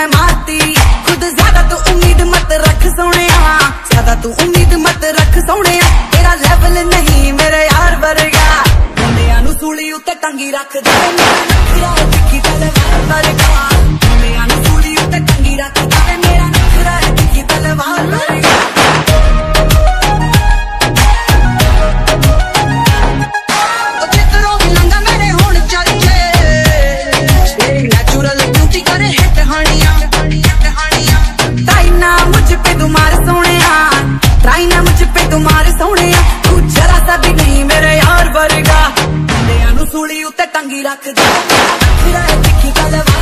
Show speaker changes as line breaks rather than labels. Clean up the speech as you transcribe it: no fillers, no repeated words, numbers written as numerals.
मैं मारती। खुद ज्यादा तू उम्मीद मत रख सोने, ज्यादा तू उम्मीद मत रख सोने। तेरा लेवल नहीं मेरे यार वर्गा, मुंडिया नू सूली उत्ते टंगी रख दे। मेरा नखरा है तिखी तलवार वर्गा, मुंडिया नू सूली उत्ते टंगी रख दे। मेरा नखरा है तिखी तलवार वर्गा। सूली उत्ते टंगी रख दे, तिखी तलवार